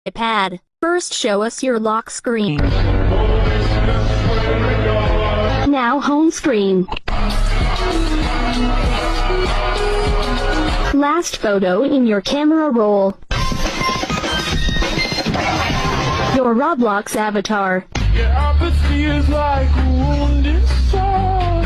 iPad. First show us your lock screen. Now home screen. Last photo in your camera roll. Your Roblox avatar. Your apathy is like a wounded soul.